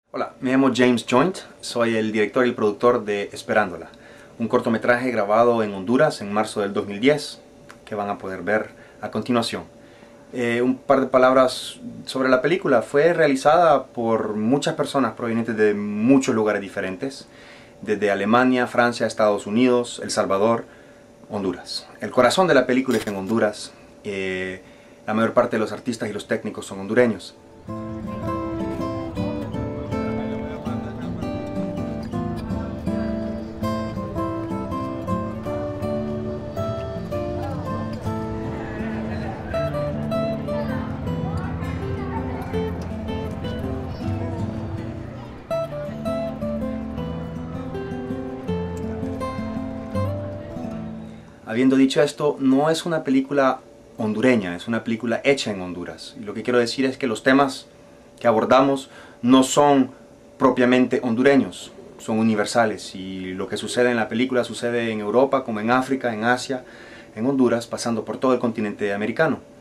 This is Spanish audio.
Hola, me llamo James Joint, soy el director y el productor de Esperándola, un cortometraje grabado en Honduras en marzo del 2010 que van a poder ver a continuación. Un par de palabras sobre la película. Fue realizada por muchas personas provenientes de muchos lugares diferentes, desde Alemania, Francia, Estados Unidos, El Salvador, Honduras. El corazón de la película está en Honduras. La mayor parte de los artistas y los técnicos son hondureños. Habiendo dicho esto, no es una película hondureña, es una película hecha en Honduras. Y lo que quiero decir es que los temas que abordamos no son propiamente hondureños, son universales. Y lo que sucede en la película sucede en Europa, como en África, en Asia, en Honduras, pasando por todo el continente americano.